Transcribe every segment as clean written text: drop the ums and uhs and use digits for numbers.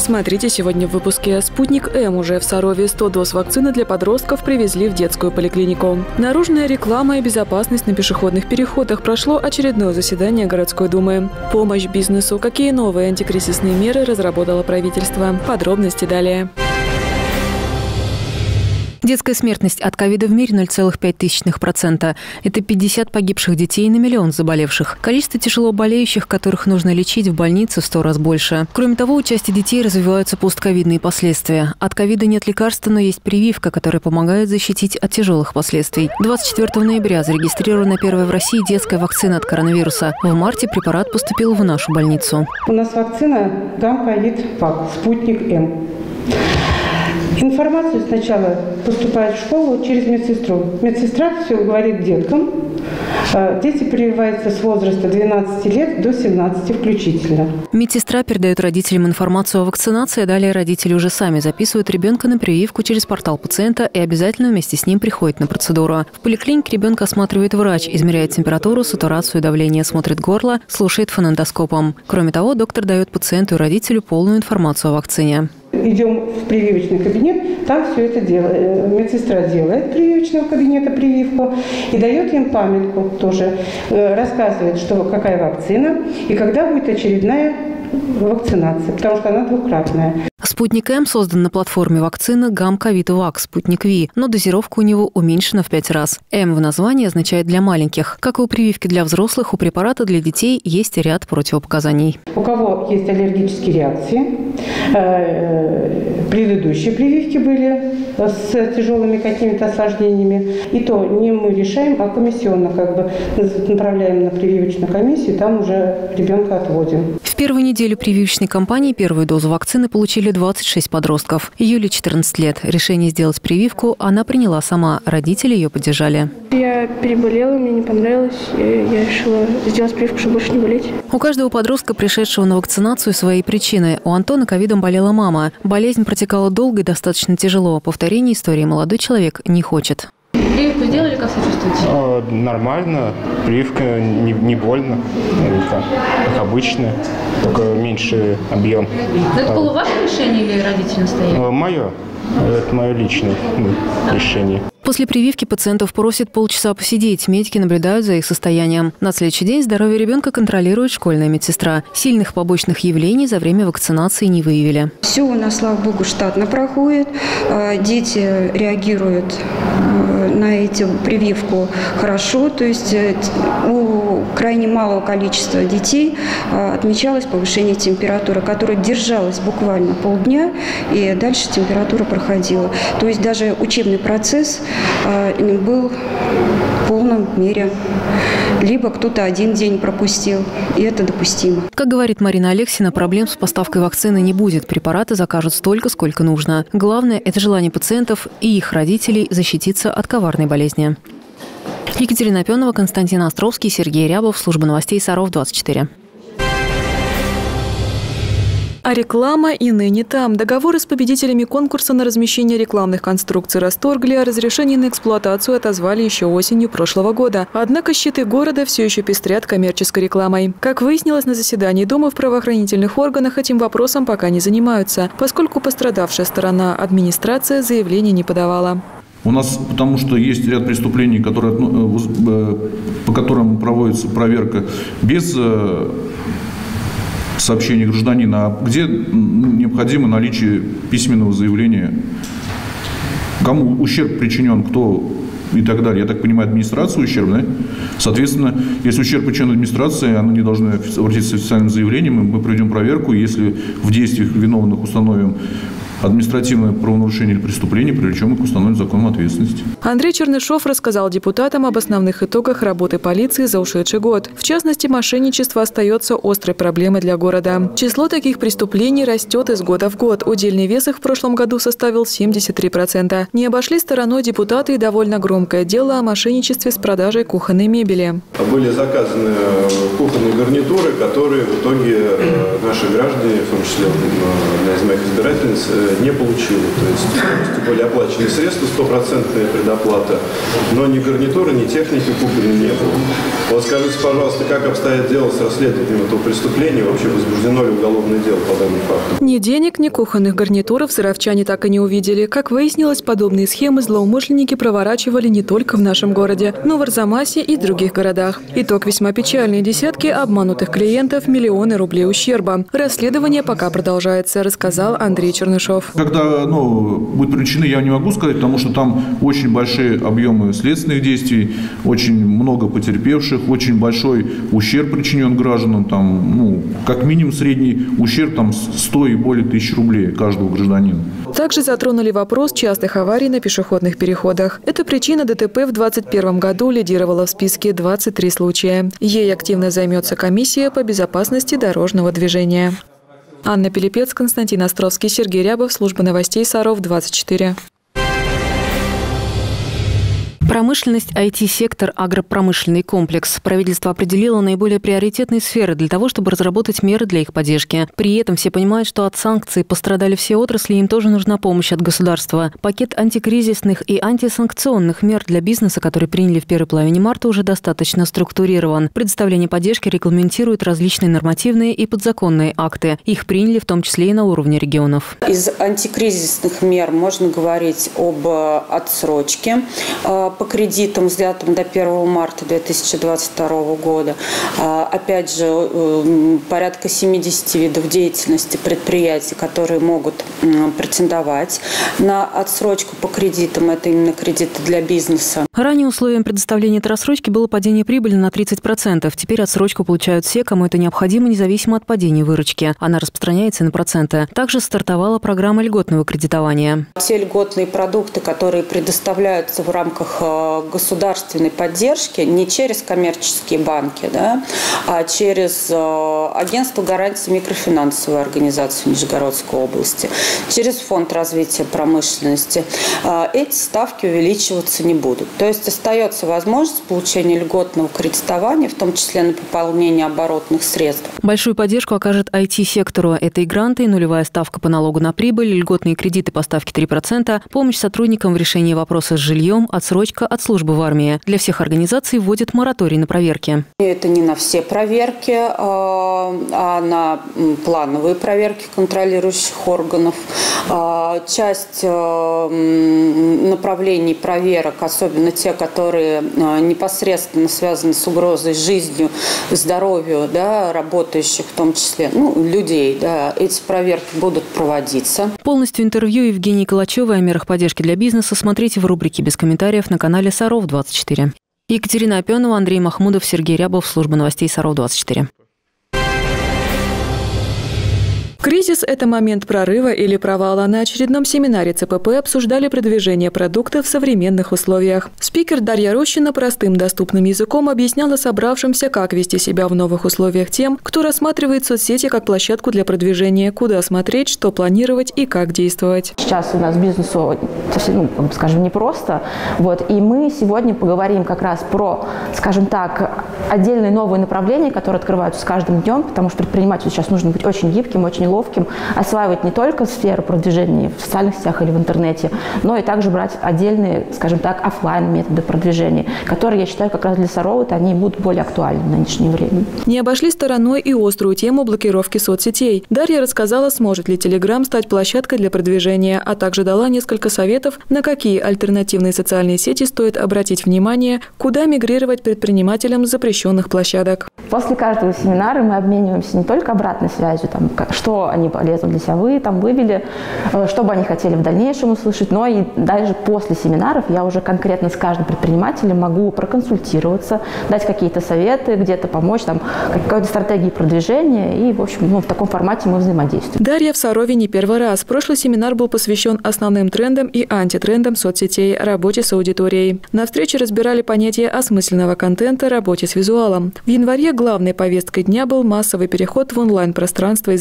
Смотрите сегодня в выпуске. «Спутник М» уже в Сарове. 100 доз вакцины для подростков привезли в детскую поликлинику. Наружная реклама и безопасность на пешеходных переходах. Прошло очередное заседание городской думы. Помощь бизнесу. Какие новые антикризисные меры разработало правительство? Подробности далее. Детская смертность от ковида в мире 0,05%. Это 50 погибших детей на миллион заболевших. Количество тяжело болеющих, которых нужно лечить в больнице, в 100 раз больше. Кроме того, у части детей развиваются постковидные последствия. От ковида нет лекарства, но есть прививка, которая помогает защитить от тяжелых последствий. 24 ноября зарегистрирована первая в России детская вакцина от коронавируса. В марте препарат поступил в нашу больницу. У нас вакцина ГАМ-ковид-ВАК «Спутник М». Информация сначала поступает в школу через медсестру. Медсестра все говорит деткам. Дети прививаются с возраста 12 лет до 17 включительно. Медсестра передает родителям информацию о вакцинации, а далее родители уже сами записывают ребенка на прививку через портал пациента и обязательно вместе с ним приходят на процедуру. В поликлинике ребенка осматривает врач, измеряет температуру, сатурацию, давление, смотрит горло, слушает фонендоскопом. Кроме того, доктор дает пациенту и родителю полную информацию о вакцине. Идем в прививочный кабинет, там все это делает. Медсестра делает прививочного кабинета прививку и дает им памятку тоже. Рассказывает, какая вакцина и когда будет очередная вакцинация, потому что она двукратная. «Спутник М» создан на платформе вакцины ГАМ-ковид-ВАК «Спутник Ви», но дозировка у него уменьшена в 5 раз. «М» в названии означает «для маленьких». Как и у прививки для взрослых, у препарата для детей есть ряд противопоказаний. У кого есть аллергические реакции, предыдущие прививки были с тяжелыми какими-то осложнениями, и то не мы решаем, а комиссионно направляем на прививочную комиссию, там уже ребенка отводим. В первую неделю прививочной кампании первую дозу вакцины получили 26 подростков. Юле 14 лет. Решение сделать прививку она приняла сама. Родители ее поддержали. Я переболела, мне не понравилось. Я решила сделать прививку, чтобы больше не болеть. У каждого подростка, пришедшего на вакцинацию, свои причины. У Антона ковидом болела мама. Болезнь протекала долго и достаточно тяжело. Повторения истории молодой человек не хочет. Прививку сделали, как себя чувствуете? Нормально. Прививка не больно. Как обычно. Только меньше объем. Это было ваше решение или родители настояли? Мое. Это мое личное решение. После прививки пациентов просят полчаса посидеть. Медики наблюдают за их состоянием. На следующий день здоровье ребенка контролирует школьная медсестра. Сильных побочных явлений за время вакцинации не выявили. Все у нас, слава богу, штатно проходит. Дети реагируют на эту прививку хорошо. То есть у крайне малого количества детей отмечалось повышение температуры, которое держалось буквально полдня, и дальше температура проходила. То есть даже учебный процесс был в полном мере. Либо кто-то один день пропустил, и это допустимо. Как говорит Марина Алексина, проблем с поставкой вакцины не будет. Препараты закажут столько, сколько нужно. Главное – это желание пациентов и их родителей защититься от коварной болезни. Екатерина Опенова, Константин Островский, Сергей Рябов. Служба новостей Саров 24. А реклама и ныне там. Договоры с победителями конкурса на размещение рекламных конструкций расторгли, а разрешение на эксплуатацию отозвали еще осенью прошлого года. Однако щиты города все еще пестрят коммерческой рекламой. Как выяснилось на заседании Думы, в правоохранительных органах этим вопросом пока не занимаются, поскольку пострадавшая сторона администрация заявление не подавала. У нас, потому что есть ряд преступлений, по которым проводится проверка без сообщения гражданина, где необходимо наличие письменного заявления, кому ущерб причинен, кто и так далее. Я так понимаю, администрация ущерб, да? Соответственно, если ущерб причинен администрации, она не должна обратиться с официальным заявлением, мы проведем проверку, и если в действиях виновных установим административное правонарушение или преступление, привлечем их к установленной законом ответственности. Андрей Чернышов рассказал депутатам об основных итогах работы полиции за ушедший год. В частности, мошенничество остается острой проблемой для города. Число таких преступлений растет из года в год. Удельный вес их в прошлом году составил 73%. Не обошли стороной депутаты и довольно громкое дело о мошенничестве с продажей кухонной мебели. Были заказаны кухонные гарнитуры, которые в итоге наши граждане, в том числе из моих избирательниц не получила. То есть полностью были оплачены средства, 100% предоплата, но ни гарнитуры, ни техники куплены не было. Вот скажите, пожалуйста, как обстоят дела с расследованием этого преступления? Вообще возбуждено ли уголовное дело по данному факту? Ни денег, ни кухонных гарнитуров саровчане так и не увидели. Как выяснилось, подобные схемы злоумышленники проворачивали не только в нашем городе, но и в Арзамасе и других городах. Итог весьма печальный. Десятки обманутых клиентов, миллионы рублей ущерба. Расследование пока продолжается, рассказал Андрей Чернышов. Когда будут привлечены, я не могу сказать, потому что там очень большие объемы следственных действий, очень много потерпевших, очень большой ущерб причинен гражданам. Там, как минимум средний ущерб 100 и более тысяч рублей каждого гражданина. Также затронули вопрос частых аварий на пешеходных переходах. Эта причина ДТП в 2021 году лидировала в списке 23 случая. Ей активно займется комиссия по безопасности дорожного движения. Анна Пилипец, Константин Островский, Сергей Рябов, служба новостей Саров 24. Промышленность, IT-сектор, агропромышленный комплекс. Правительство определило наиболее приоритетные сферы для того, чтобы разработать меры для их поддержки. При этом все понимают, что от санкций пострадали все отрасли, им тоже нужна помощь от государства. Пакет антикризисных и антисанкционных мер для бизнеса, который приняли в первой половине марта, уже достаточно структурирован. Предоставление поддержки регламентирует различные нормативные и подзаконные акты. Их приняли в том числе и на уровне регионов. Из антикризисных мер можно говорить об отсрочке по кредитам, взятым до 1 марта 2022 года. Опять же, порядка 70 видов деятельности предприятий, которые могут претендовать на отсрочку по кредитам. Это именно кредиты для бизнеса. Ранее условием предоставления этой рассрочки было падение прибыли на 30%. Теперь отсрочку получают все, кому это необходимо, независимо от падения выручки. Она распространяется на проценты. Также стартовала программа льготного кредитования. Те льготные продукты, которые предоставляются в рамках государственной поддержки, не через коммерческие банки, а через агентство гарантий микрофинансовой организации Нижегородской области, через фонд развития промышленности, эти ставки увеличиваться не будут. То есть остается возможность получения льготного кредитования, в том числе на пополнение оборотных средств. Большую поддержку окажет IT-сектору. Это и гранты, и нулевая ставка по налогу на прибыль, льготные кредиты по ставке 3%, помощь сотрудникам в решении вопроса с жильем, отсрочка от службы в армии. Для всех организаций вводят мораторий на проверки. Это не на все проверки, а на плановые проверки контролирующих органов. Часть направлений проверок, особенно те, которые непосредственно связаны с угрозой жизнью, здоровью, работающих, в том числе людей, эти проверки будут проводиться. Полностью интервью Евгении Калачевой о мерах поддержки для бизнеса смотрите в рубрике «Без комментариев» на канале Саров 24. Екатерина Опенова, Андрей Махмудов, Сергей Рябов, служба новостей Саров 24. Кризис – это момент прорыва или провала. На очередном семинаре ЦПП обсуждали продвижение продукта в современных условиях. Спикер Дарья Рощина простым доступным языком объясняла собравшимся, как вести себя в новых условиях тем, кто рассматривает соцсети как площадку для продвижения, куда смотреть, что планировать и как действовать. Сейчас у нас бизнесу совсем, непросто. И мы сегодня поговорим как раз про, отдельные новые направления, которые открываются с каждым днем, потому что предпринимателю сейчас нужно быть очень гибким, очень ловким, осваивать не только сферу продвижения в социальных сетях или в интернете, но и также брать отдельные, офлайн методы продвижения, которые, я считаю, как раз для Сарова они будут более актуальны в нынешнее время. Не обошли стороной и острую тему блокировки соцсетей. Дарья рассказала, сможет ли Telegram стать площадкой для продвижения, а также дала несколько советов, на какие альтернативные социальные сети стоит обратить внимание, куда мигрировать предпринимателям с запрещенных площадок. После каждого семинара мы обмениваемся не только обратной связью, что они полезно для себя вывели, что бы они хотели в дальнейшем услышать, но и даже после семинаров я уже конкретно с каждым предпринимателем могу проконсультироваться, дать какие-то советы, где-то помочь, какой-то стратегии продвижения, и, в таком формате мы взаимодействуем. Дарья в Сарове не первый раз. Прошлый семинар был посвящен основным трендам и антитрендам соцсетей, работе с аудиторией. На встрече разбирали понятие осмысленного контента, работе с визуалом. В январе главной повесткой дня был массовый переход в онлайн-пространство из-за пандемии.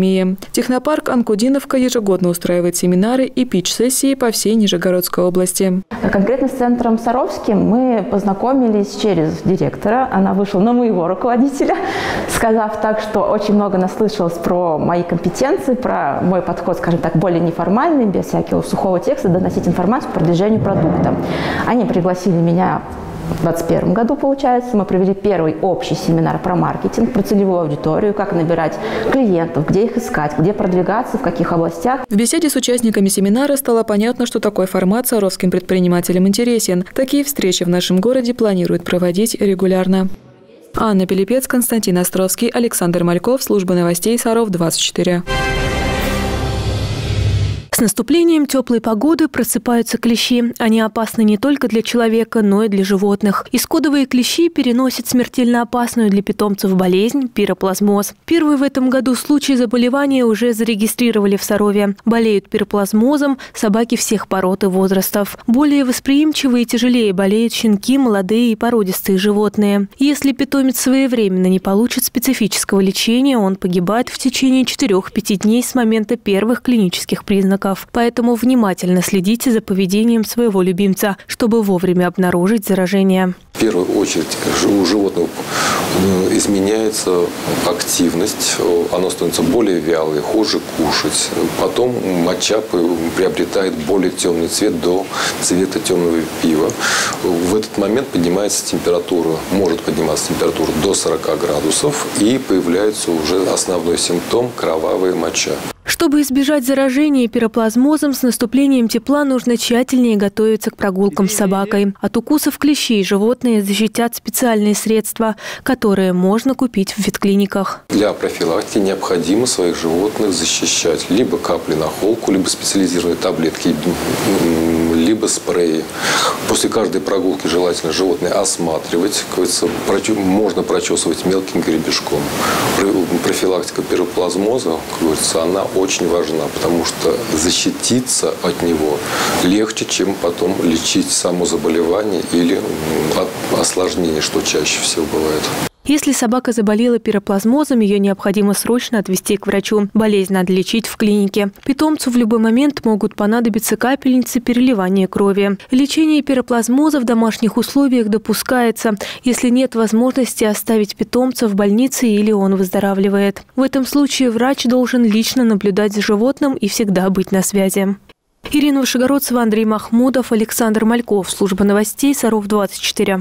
химии. Технопарк «Анкудиновка» ежегодно устраивает семинары и питч-сессии по всей Нижегородской области. Конкретно с центром Саровским мы познакомились через директора. Она вышла на моего руководителя, сказав так, что очень много наслышалась про мои компетенции, про мой подход, скажем так, более неформальный, без всякого сухого текста, доносить информацию по продвижению продукта. Они пригласили меня в 2021 году, получается. Мы провели первый общий семинар про маркетинг, про целевую аудиторию, как набирать клиентов, где их искать, где продвигаться, в каких областях. В беседе с участниками семинара стало понятно, что такой формат саровским предпринимателям интересен. Такие встречи в нашем городе планируют проводить регулярно. Анна Пилипец, Константин Островский, Александр Мальков, служба новостей Саров 24. С наступлением теплой погоды просыпаются клещи. Они опасны не только для человека, но и для животных. Исходовые клещи переносят смертельно опасную для питомцев болезнь – пироплазмоз. Первый в этом году случай заболевания уже зарегистрировали в Сарове. Болеют пироплазмозом собаки всех пород и возрастов. Более восприимчивые и тяжелее болеют щенки, молодые и породистые животные. Если питомец своевременно не получит специфического лечения, он погибает в течение 4-5 дней с момента первых клинических признаков. Поэтому внимательно следите за поведением своего любимца, чтобы вовремя обнаружить заражение. В первую очередь у животного изменяется активность, оно становится более вялое, хуже кушать. Потом моча приобретает более темный цвет до цвета темного пива. В этот момент поднимается температура, может подниматься температура до 40 градусов и появляется уже основной симптом – кровавая моча. Чтобы избежать заражения пироплазмозом, с наступлением тепла нужно тщательнее готовиться к прогулкам с собакой. От укусов клещей животные защитят специальные средства, которые можно купить в ветклиниках. Для профилактики необходимо своих животных защищать либо капли на холку, либо специализированные таблетки, либо спреи. После каждой прогулки желательно животное осматривать. Можно прочесывать мелким гребешком. Профилактика пироплазмоза, как говорится, она очень важна, потому что защититься от него легче, чем потом лечить само заболевание или осложнение, что чаще всего бывает. Если собака заболела пироплазмозом, ее необходимо срочно отвезти к врачу. Болезнь надо лечить в клинике. Питомцу в любой момент могут понадобиться капельницы переливания крови. Лечение пироплазмоза в домашних условиях допускается, если нет возможности оставить питомца в больнице или он выздоравливает. В этом случае врач должен лично наблюдать за животным и всегда быть на связи. Ирина Вышегородцева, Андрей Махмудов, Александр Мальков. Служба новостей Саров 24.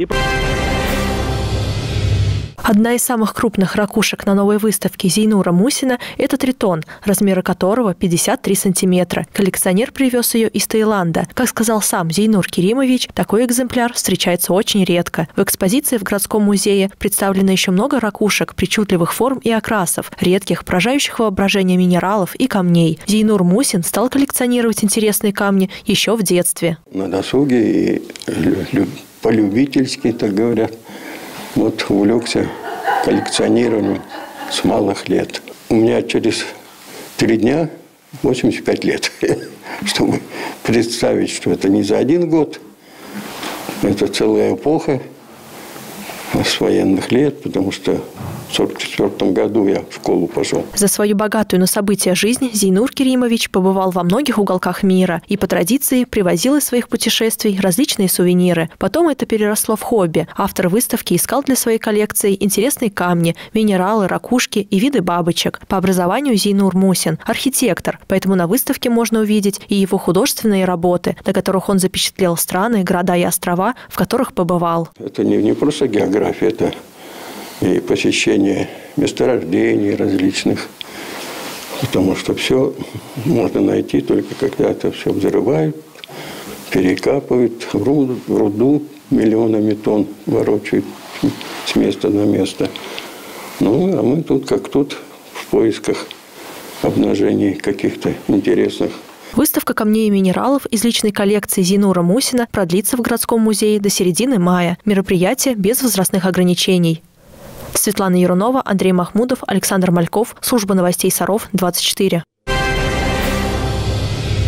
Одна из самых крупных ракушек на новой выставке Зейнура Мусина – это тритон, размеры которого 53 сантиметра. Коллекционер привез ее из Таиланда. Как сказал сам Зейнур Керимович, такой экземпляр встречается очень редко. В экспозиции в городском музее представлено еще много ракушек причудливых форм и окрасов, редких, поражающих воображение минералов и камней. Зейнур Мусин стал коллекционировать интересные камни еще в детстве. На досуге и полюбительски, так говорят. Вот увлекся коллекционированием с малых лет. У меня через 3 дня 85 лет. Чтобы представить, что это не за 1 год, это целая эпоха с военных лет, потому что в 1944 году я в школу пошел. За свою богатую на события жизнь Зейнур Керимович побывал во многих уголках мира и по традиции привозил из своих путешествий различные сувениры. Потом это переросло в хобби. Автор выставки искал для своей коллекции интересные камни, минералы, ракушки и виды бабочек. По образованию Зейнур Мусин – архитектор, поэтому на выставке можно увидеть и его художественные работы, на которых он запечатлел страны, города и острова, в которых побывал. Это не просто география, это и посещение месторождений различных, потому что все можно найти только когда это все взрывают, перекапывают руду миллионами тонн, ворочают с места на место. Ну, а мы тут как тут в поисках обнажений каких-то интересных. Выставка камней и минералов из личной коллекции Зейнура Мусина продлится в городском музее до середины мая. Мероприятие без возрастных ограничений. Светлана Ярунова, Андрей Махмудов, Александр Мальков. Служба новостей Саров 24.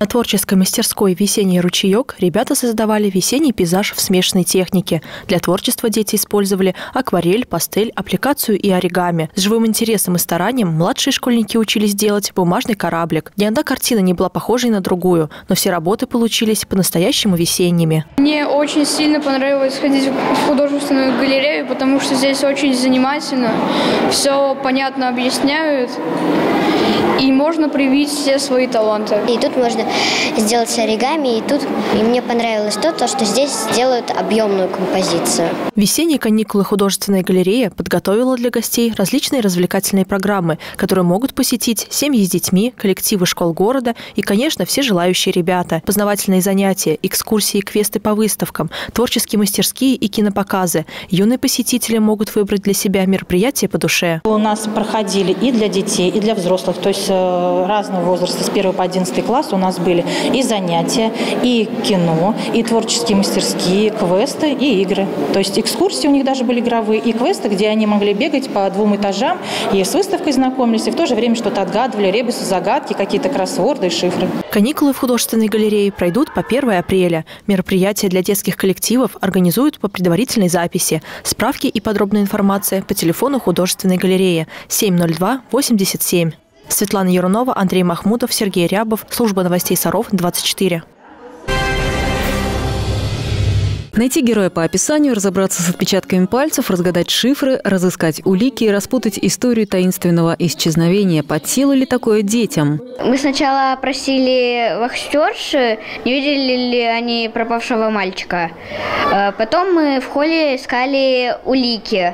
На творческой мастерской «Весенний ручеек» ребята создавали весенний пейзаж в смешанной технике. Для творчества дети использовали акварель, пастель, аппликацию и оригами. С живым интересом и старанием младшие школьники учились делать бумажный кораблик. Ни одна картина не была похожей на другую, но все работы получились по-настоящему весенними. Мне очень сильно понравилось ходить в художественную галерею, потому что здесь очень занимательно, все понятно объясняют, и можно проявить все свои таланты. И тут можно сделать оригами, и мне понравилось то, что здесь делают объемную композицию. Весенние каникулы художественная галерея подготовила для гостей различные развлекательные программы, которые могут посетить семьи с детьми, коллективы школ города и, конечно, все желающие ребята. Познавательные занятия, экскурсии и квесты по выставкам, творческие мастерские и кинопоказы. Юные посетители могут выбрать для себя мероприятия по душе. У нас проходили и для детей, и для взрослых, то есть разного возраста, с 1 по 11 класс у нас были и занятия, и кино, и творческие мастерские, квесты, и игры. То есть экскурсии у них даже были игровые, и квесты, где они могли бегать по 2 этажам, и с выставкой знакомились, и в то же время что-то отгадывали, ребусы, загадки, какие-то кроссворды и шифры. Каникулы в художественной галерее пройдут по 1 апреля. Мероприятия для детских коллективов организуют по предварительной записи. Справки и подробная информация по телефону художественной галереи 702 87. Светлана Ярунова, Андрей Махмутов, Сергей Рябов. Служба новостей Саров, 24. Найти героя по описанию, разобраться с отпечатками пальцев, разгадать шифры, разыскать улики и распутать историю таинственного исчезновения. Под силу ли такое детям? Мы сначала просили вахтерши, не видели ли они пропавшего мальчика. Потом мы в холле искали улики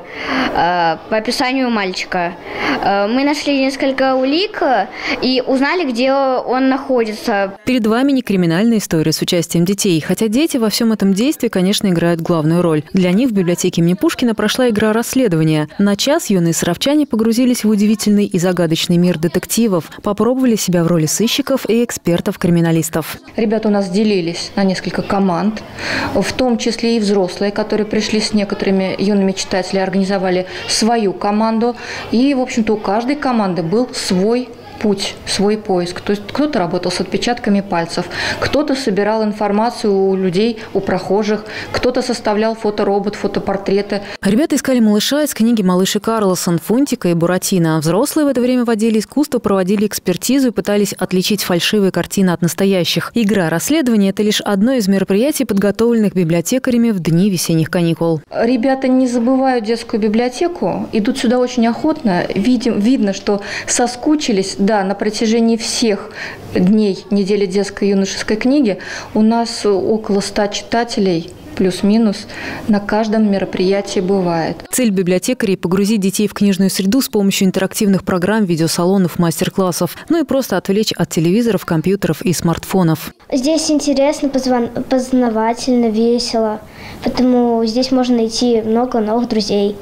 по описанию мальчика. Мы нашли несколько улик и узнали, где он находится. Перед вами не криминальная история с участием детей. Хотя дети во всем этом действии, конечно, играют главную роль. Для них в библиотеке имени Пушкина прошла игра расследования. На час юные саровчане погрузились в удивительный и загадочный мир детективов, попробовали себя в роли сыщиков и экспертов-криминалистов. Ребята у нас делились на несколько команд, в том числе и взрослые, которые пришли с некоторыми юными читателями, организовали свою команду. И, в общем-то, у каждой команды был свой путь, свой поиск. То есть кто-то работал с отпечатками пальцев, кто-то собирал информацию у людей, у прохожих, кто-то составлял фоторобот, фотопортреты. Ребята искали малыша из книги «Малыш и Карлсон», Фунтика и Буратино. Взрослые в это время водили искусство, проводили экспертизу и пытались отличить фальшивые картины от настоящих. Игра расследования – это лишь одно из мероприятий, подготовленных библиотекарями в дни весенних каникул. Ребята не забывают детскую библиотеку, идут сюда очень охотно. Видно, что соскучились. Да, на протяжении всех дней недели детской и юношеской книги у нас около 100 читателей, плюс-минус, на каждом мероприятии бывает. Цель библиотекарей – погрузить детей в книжную среду с помощью интерактивных программ, видеосалонов, мастер-классов, ну и просто отвлечь от телевизоров, компьютеров и смартфонов. Здесь интересно, познавательно, весело, поэтому здесь можно найти много новых друзей.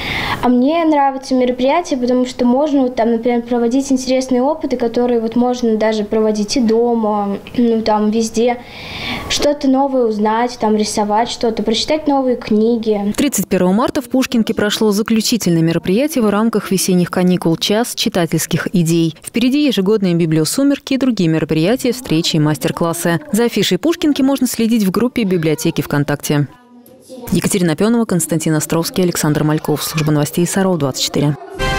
А мне нравятся мероприятия, потому что можно там, например, проводить интересные опыты, которые вот можно даже проводить и дома, там везде. Что-то новое узнать, там рисовать что-то, прочитать новые книги. 31 марта в Пушкинке прошло заключительное мероприятие в рамках весенних каникул «Час читательских идей». Впереди ежегодные библиосумерки и другие мероприятия, встречи и мастер-классы. За афишей Пушкинки можно следить в группе библиотеки ВКонтакте. Екатерина Пенова, Константин Островский, Александр Мальков. Служба новостей Саров, 24.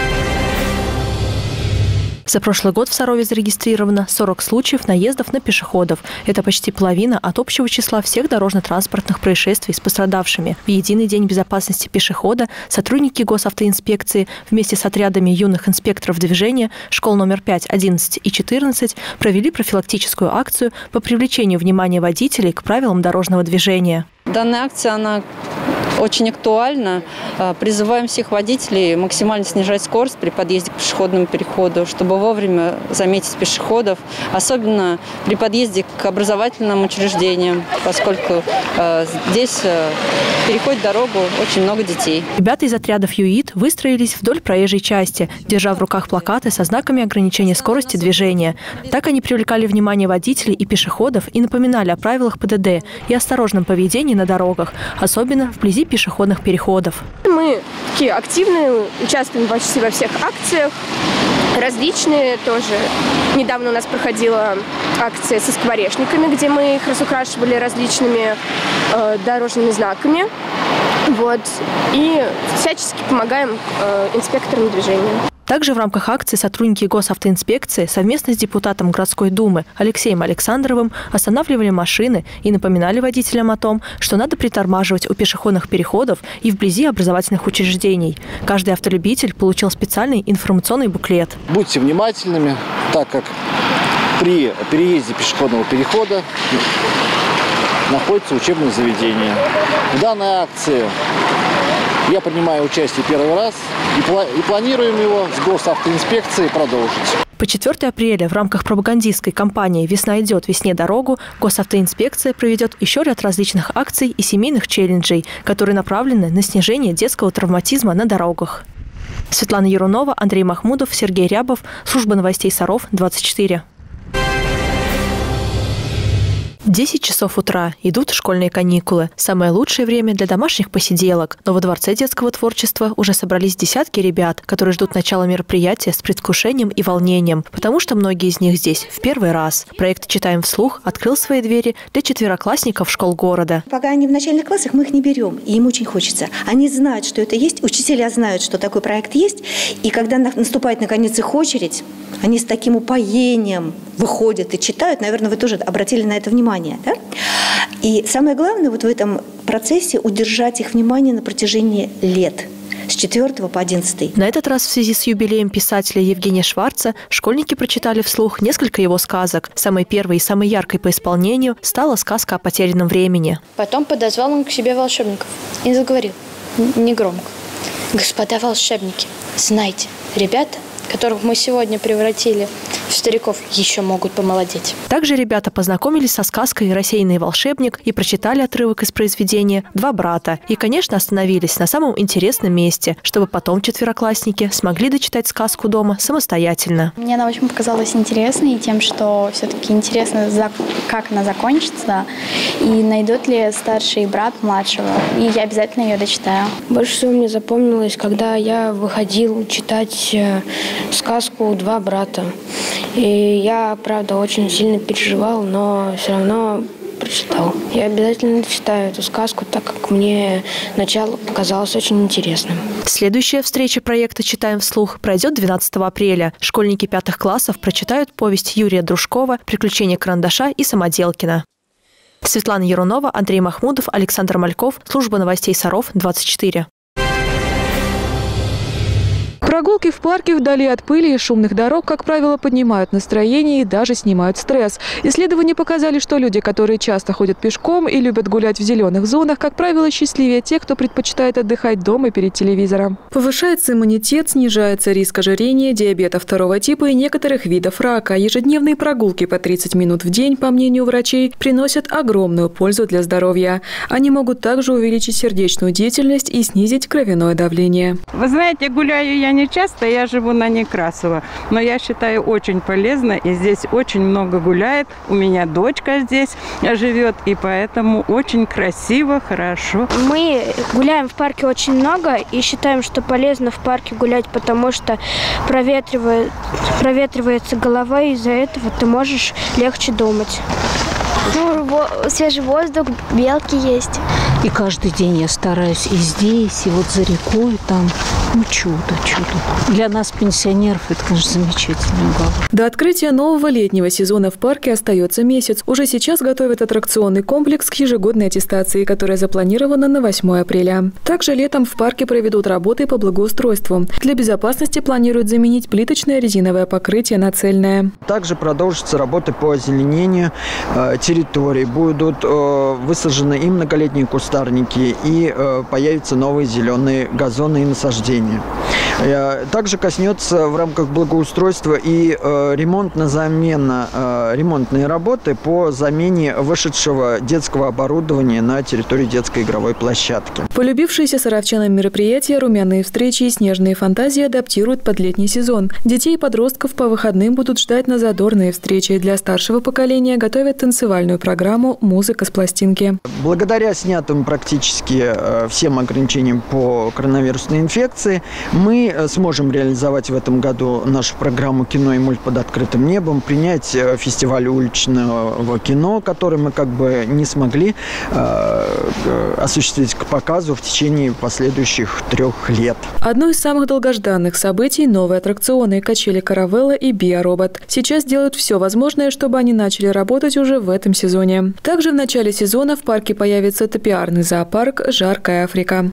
За прошлый год в Сарове зарегистрировано 40 случаев наездов на пешеходов. Это почти половина от общего числа всех дорожно-транспортных происшествий с пострадавшими. В единый день безопасности пешехода сотрудники госавтоинспекции вместе с отрядами юных инспекторов движения школ номер 5, 11 и 14 провели профилактическую акцию по привлечению внимания водителей к правилам дорожного движения. Данная акция, она очень актуальна. Призываем всех водителей максимально снижать скорость при подъезде к пешеходному переходу, чтобы вовремя заметить пешеходов, особенно при подъезде к образовательным учреждениям, поскольку здесь переходит дорогу очень много детей. Ребята из отрядов ЮИД выстроились вдоль проезжей части, держа в руках плакаты со знаками ограничения скорости движения. Так они привлекали внимание водителей и пешеходов и напоминали о правилах ПДД и осторожном поведении на дорогах, особенно вблизи пешеходных переходов. Мы такие активные, участвуем почти во всех акциях, различные тоже. Недавно у нас проходила акция со скворечниками, где мы их разукрашивали различными дорожными знаками. Вот. И всячески помогаем инспекторам движения. Также в рамках акции сотрудники госавтоинспекции совместно с депутатом городской думы Алексеем Александровым останавливали машины и напоминали водителям о том, что надо притормаживать у пешеходных переходов и вблизи образовательных учреждений. Каждый автолюбитель получил специальный информационный буклет. Будьте внимательными, так как при переезде пешеходного перехода находится учебное заведение. В данной акции я принимаю участие первый раз и планируем его с госавтоинспекцией продолжить. По 4 апреля в рамках пропагандистской кампании «Весна идет, весне дорогу» госавтоинспекция проведет еще ряд различных акций и семейных челленджей, которые направлены на снижение детского травматизма на дорогах. Светлана Ярунова, Андрей Махмудов, Сергей Рябов. Служба новостей Саров, 24. 10 часов утра. Идут школьные каникулы. Самое лучшее время для домашних посиделок. Но во Дворце детского творчества уже собрались десятки ребят, которые ждут начала мероприятия с предвкушением и волнением, потому что многие из них здесь в первый раз. Проект «Читаем вслух» открыл свои двери для четвероклассников школ города. Пока они в начальных классах, мы их не берем, и им очень хочется. Они знают, что это есть, учителя знают, что такой проект есть, и когда наступает наконец их очередь, они с таким упоением выходят и читают. Наверное, вы тоже обратили на это внимание. Да? И самое главное вот в этом процессе удержать их внимание на протяжении лет. С 4 по 11. На этот раз в связи с юбилеем писателя Евгения Шварца школьники прочитали вслух несколько его сказок. Самой первой и самой яркой по исполнению стала сказка о потерянном времени. Потом подозвал он к себе волшебников и заговорил негромко. Господа волшебники, знайте, ребята, которых мы сегодня превратили в стариков, еще могут помолодеть. Также ребята познакомились со сказкой «Рассеянный волшебник» и прочитали отрывок из произведения «Два брата». И, конечно, остановились на самом интересном месте, чтобы потом четвероклассники смогли дочитать сказку дома самостоятельно. Мне она очень показалась интересной тем, что все-таки интересно, как она закончится, и найдут ли старший брат младшего. И я обязательно ее дочитаю. Больше всего мне запомнилось, когда я выходил читать сказку «Два брата». И я, правда, очень сильно переживал, но все равно прочитал. Я обязательно читаю эту сказку, так как мне начало показалось очень интересным. Следующая встреча проекта «Читаем вслух» пройдет 12 апреля. Школьники 5 классов прочитают повесть Юрия Дружкова «Приключения карандаша» и Самоделкина. Светлана Ярунова, Андрей Махмудов, Александр Мальков. Служба новостей Саров, 24. Прогулки в парке вдали от пыли и шумных дорог, как правило, поднимают настроение и даже снимают стресс. Исследования показали, что люди, которые часто ходят пешком и любят гулять в зеленых зонах, как правило, счастливее тех, кто предпочитает отдыхать дома перед телевизором. Повышается иммунитет, снижается риск ожирения, диабета 2 типа и некоторых видов рака. Ежедневные прогулки по 30 минут в день, по мнению врачей, приносят огромную пользу для здоровья. Они могут также увеличить сердечную деятельность и снизить кровяное давление. Вы знаете, гуляю я не часто, я живу на Некрасова, но я считаю очень полезно, и здесь очень много гуляет. У меня дочка здесь живет, и поэтому очень красиво, хорошо. Мы гуляем в парке очень много и считаем, что полезно в парке гулять, потому что проветривается голова, и из-за этого ты можешь легче думать. Свежий воздух, белки есть. И каждый день я стараюсь и здесь, и вот за рекой там. Чудо. Для нас, пенсионеров, это, конечно, замечательный уголок. До открытия нового летнего сезона в парке остается месяц. Уже сейчас готовят аттракционный комплекс к ежегодной аттестации, которая запланирована на 8 апреля. Также летом в парке проведут работы по благоустройству. Для безопасности планируют заменить плиточное резиновое покрытие на цельное. Также продолжатся работы по озеленению территорий. Будут высажены и многолетние кустарники, и появятся новые зеленые газоны и насаждения. Также коснется в рамках благоустройства и ремонтные работы по замене вышедшего детского оборудования на территории детской игровой площадки. Полюбившиеся саровчанам мероприятия, румяные встречи и снежные фантазии адаптируют под летний сезон. Детей и подростков по выходным будут ждать на задорные встречи. Для старшего поколения готовят танцевальную программу «Музыка с пластинки». Благодаря снятым практически всем ограничениям по коронавирусной инфекции, инвестиции. Мы сможем реализовать в этом году нашу программу «Кино и мульт под открытым небом», принять фестиваль уличного кино, который мы как бы не смогли осуществить к показу в течение последующих 3 лет. Одно из самых долгожданных событий – новые аттракционы «Качели Каравелла» и «Биоробот». Сейчас делают все возможное, чтобы они начали работать уже в этом сезоне. Также в начале сезона в парке появится топиарный зоопарк «Жаркая Африка».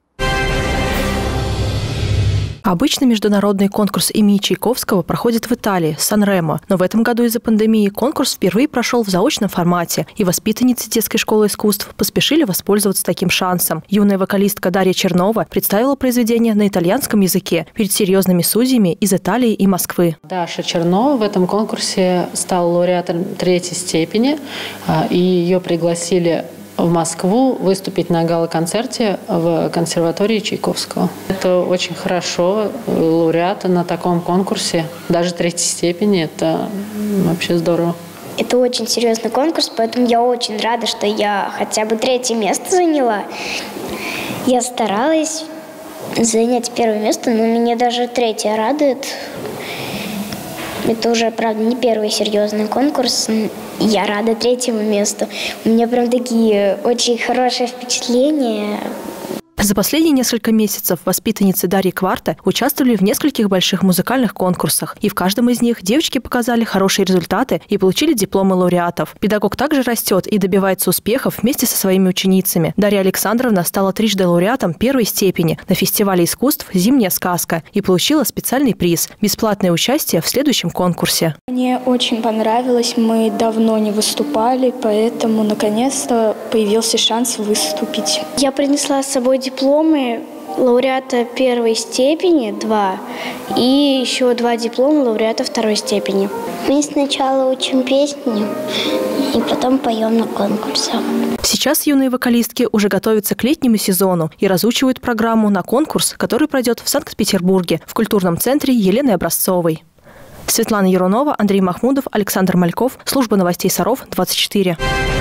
Обычно международный конкурс имени Чайковского проходит в Италии, Сан-Ремо. Но в этом году из-за пандемии конкурс впервые прошел в заочном формате, и воспитанницы детской школы искусств поспешили воспользоваться таким шансом. Юная вокалистка Дарья Чернова представила произведение на итальянском языке перед серьезными судьями из Италии и Москвы. Даша Чернова в этом конкурсе стала лауреатом 3-й степени, и ее пригласили в Москву выступить на гала-концерте в консерватории Чайковского. Это очень хорошо, лауреата на таком конкурсе, даже 3-й степени, это вообще здорово. Это очень серьезный конкурс, поэтому я очень рада, что я хотя бы 3-е место заняла. Я старалась занять 1-е место, но меня даже 3-е радует. Это уже, правда, не 1-й серьезный конкурс. Я рада 3-му месту. У меня прям такие очень хорошие впечатления. За последние несколько месяцев воспитанницы Дарьи Кварта участвовали в нескольких больших музыкальных конкурсах. И в каждом из них девочки показали хорошие результаты и получили дипломы лауреатов. Педагог также растет и добивается успехов вместе со своими ученицами. Дарья Александровна стала 3-жды лауреатом 1-й степени на фестивале искусств «Зимняя сказка» и получила специальный приз – бесплатное участие в следующем конкурсе. Мне очень понравилось. Мы давно не выступали, поэтому наконец-то появился шанс выступить. Я принесла с собой дипломы лауреата 1-й степени 2 и еще 2 диплома лауреата 2-й степени. Мы сначала учим песни и потом поем на конкурсах. Сейчас юные вокалистки уже готовятся к летнему сезону и разучивают программу на конкурс, который пройдет в Санкт-Петербурге в культурном центре Елены Образцовой. Светлана Ерунова, Андрей Махмудов, Александр Мальков. Служба новостей Саров, 24.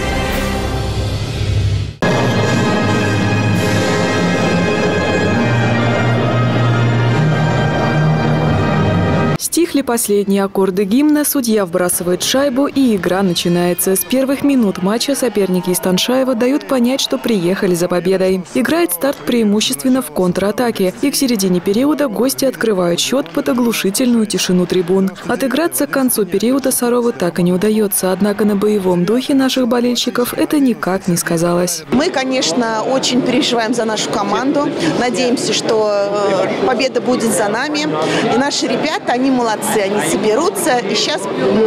Стихли последние аккорды гимна, судья вбрасывает шайбу, и игра начинается. С первых минут матча соперники из Таншаева дают понять, что приехали за победой. Играет старт преимущественно в контратаке, и к середине периода гости открывают счет под оглушительную тишину трибун. Отыграться к концу периода Сарову так и не удается, однако на боевом духе наших болельщиков это никак не сказалось. Мы, конечно, очень переживаем за нашу команду, надеемся, что победа будет за нами. И наши ребята, они молодцы, они соберутся, и сейчас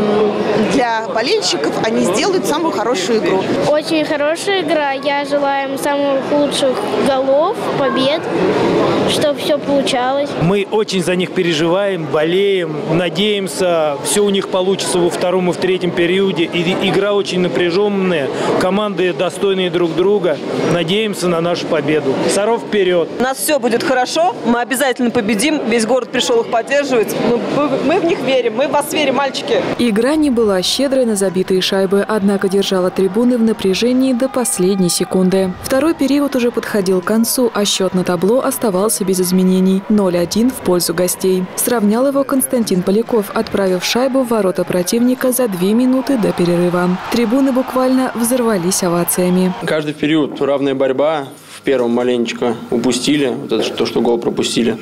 для болельщиков они сделают самую хорошую игру. Очень хорошая игра. Я желаю им самых лучших голов, побед, чтобы все получалось. Мы очень за них переживаем, болеем, надеемся, все у них получится во 2-м и в 3-м периоде. И игра очень напряженная, команды достойные друг друга. Надеемся на нашу победу. Саров вперед! У нас все будет хорошо, мы обязательно победим. Весь город пришел их поддерживать. Мы в них верим, мы в вас верим, мальчики. Игра не была щедрой на забитые шайбы, однако держала трибуны в напряжении до последней секунды. 2-й период уже подходил к концу, а счет на табло оставался без изменений – 0-1 в пользу гостей. Сравнял его Константин Поляков, отправив шайбу в ворота противника за 2 минуты до перерыва. Трибуны буквально взорвались овациями. Каждый период равная борьба. В 1-м маленечко упустили, вот это то, что гол пропустили.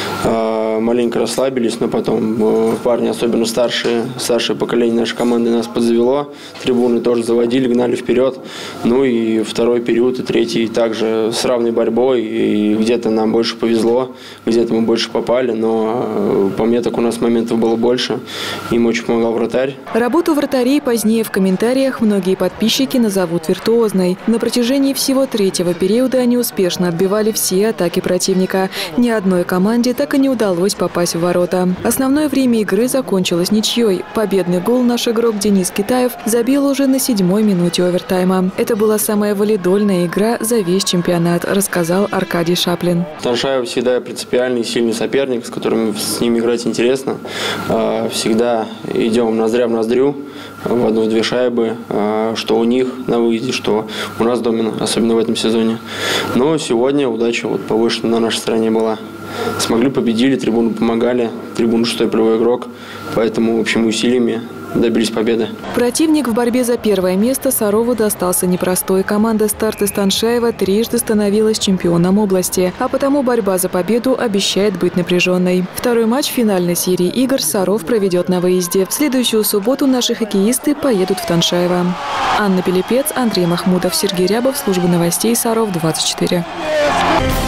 Маленько расслабились, но потом парни, особенно старшее поколение нашей команды, нас подзавело. Трибуны тоже заводили, гнали вперед. Ну и 2-й период и 3-й также с равной борьбой. И где-то нам больше повезло, где-то мы больше попали, но по мне так у нас моментов было больше. Им очень помогал вратарь. Работу вратарей позднее в комментариях многие подписчики назовут виртуозной. На протяжении всего 3-го периода они успешно отбивали все атаки противника. Ни одной команде так и не удалось попасть в ворота. Основное время игры закончилось ничьей. Победный гол наш игрок Денис Китаев забил уже на 7-й минуте овертайма. Это была самая валидольная игра за весь чемпионат, рассказал Аркадий Шаплин. Таншаев всегда принципиальный, сильный соперник, с которым с ним играть интересно. Всегда идем ноздря в ноздрю, в 1-2 шайбы, что у них на выезде, что у нас дома, особенно в этом сезоне. Но сегодня удача повышена на нашей стороне была. смогли, победили, трибуну помогали, трибуну 6-й полевой игрок, поэтому общими усилиями добились победы. Противник в борьбе за первое место Сарову достался непростой. Команда «Старт» из Таншаева трижды становилась чемпионом области, а потому борьба за победу обещает быть напряженной. Второй матч финальной серии игр Саров проведет на выезде. В следующую субботу наши хоккеисты поедут в Таншаево. Анна Пилипец, Андрей Махмудов, Сергей Рябов, служба новостей Саров 24.